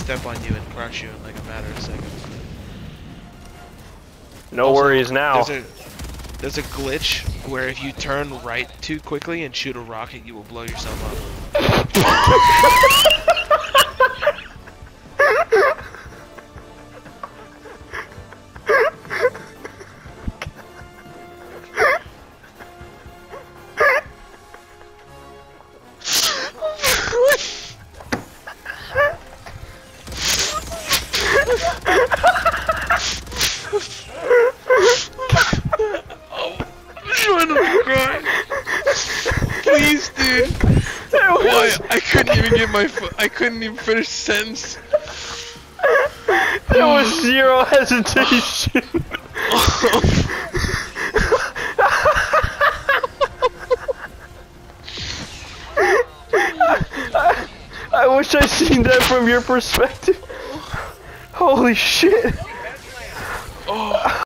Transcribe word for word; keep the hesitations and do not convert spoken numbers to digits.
step on you and crush you in like a matter of seconds. No Also, worries now. There's a, there's a glitch where if you turn right too quickly and shoot a rocket, you will blow yourself up. Please, dude. Why? I couldn't even get my foot. I couldn't even finish the sentence. There was zero hesitation. I, I wish I seen that from your perspective. Holy shit. Oh.